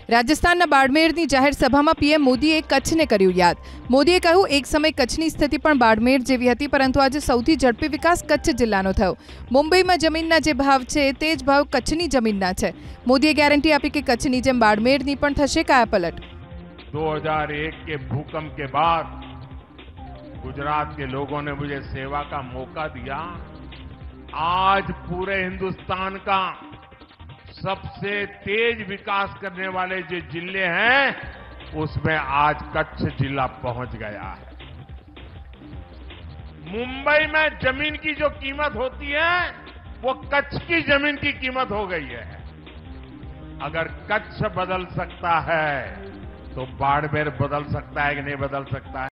રાજસ્થાનના બાડમેરની જાહેર સભામાં પીએમ મોદીએ કચ્છને કર્યું યાદ। મોદીએ કહ્યું, એક સમય કચ્છની સ્થિતિ પણ બાડમેર જેવી હતી, પરંતુ આજે સૌથી ઝડપી વિકાસ કચ્છ જિલ્લાનો થયો। મુંબઈમાં જમીનના જે ભાવ છે તે જ ભાવ કચ્છની જમીનના છે। મોદીએ ગેરંટી આપી કે કચ્છની જેમ બાડમેરની પણ થશે કાયાપલટ। 2001 के भूकंप के बाद गुजरात के लोगों ने मुझे सेवा का मौका दिया। आज पूरे हिंदुस्तान का सबसे तेज विकास करने वाले जो जिले हैं उसमें आज कच्छ जिला पहुंच गया है। मुंबई में जमीन की जो कीमत होती है वो कच्छ की जमीन की कीमत हो गई है। अगर कच्छ बदल सकता है तो बाड़मेर बदल सकता है कि नहीं बदल सकता है।